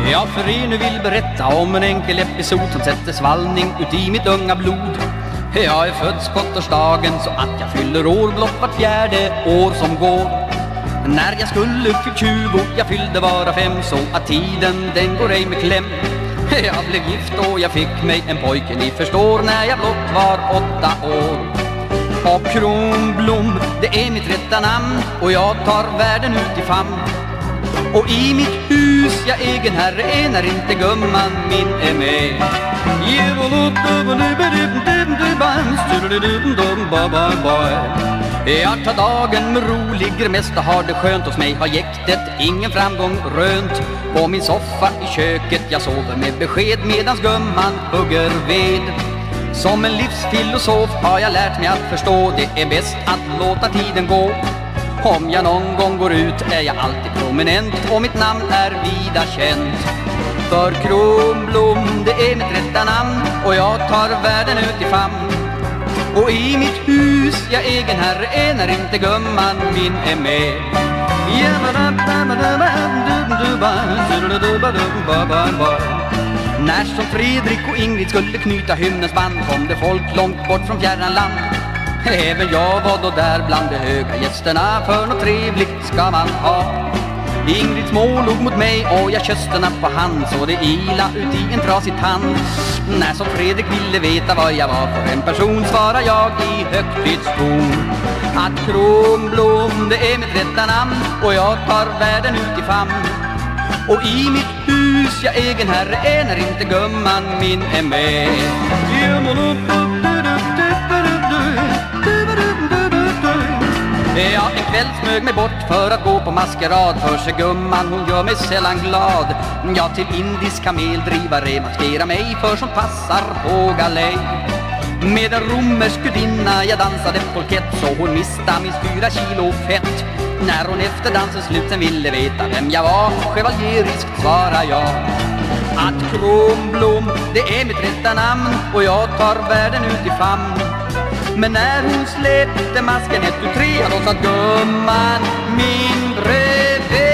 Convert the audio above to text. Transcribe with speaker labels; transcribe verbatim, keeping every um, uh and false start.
Speaker 1: Jag för er nu vill berätta om en enkel episod som sätter svallning ut i mitt unga blod. Jag är född skottorsdagen så att jag fyller år blott vart fjärde år som går. När jag skulle fyllt tjugo, jag fyllde bara fem, så att tiden den går ej med kläm. Jag blev gift och jag fick mig en pojke, ni förstår, när jag blott var åtta år. Och Kronblom, det är mitt rätta namn, och jag tar världen ut i famn. Och i mitt hus, jag egen herre är, när inte gumman min är med. Jag tar dagen med ro, ligger mest och har det skönt hos mig. Har jäktet ingen framgång rönt. På min soffa i köket jag sover med besked, medans gumman hugger ved. Som en livsfilosof har jag lärt mig att förstå, det är bäst att låta tiden gå. Om jag någon gång går ut är jag alltid prominent, och mitt namn är vida känt. För Kronblom, det är mitt rätta namn, och jag tar världen ut i famn. Och i mitt hus, jag egen herre är, när inte gumman min är med. När som Fredrik och Ingrid skulle knyta hymnens band, kom det folk långt bort från fjärran land. Även jag var då där bland de höga gästerna, för något trevligt ska man ha. Ingrid smålog mot mig och jag kysste på hand, så det ila ut i en trasig tand. När som Fredrik ville veta vad jag var för en person, svarade jag i högtidston att Kronblom, det är mitt rätta namn, och jag tar världen ut i famn. Och i mitt hus, jag egen herre är, när inte gumman min är med. Ja, en kväll smög mig bort för att gå på maskerad, för sig gumman, hon gör mig sällan glad. Jag till indisk kameldrivare maskerar mig, för som passar på galej. Med en romersk gudinna jag dansade polkett, så hon mista min fyra kilo fett. När hon efter dansens slut sen ville veta vem jag var, chevalieriskt svarar jag att Kronblom, det är mitt rätta namn, och jag tar världen ut i famn. Men när hon släppte masken ett, tu, tre, då satt gumman min bredvid.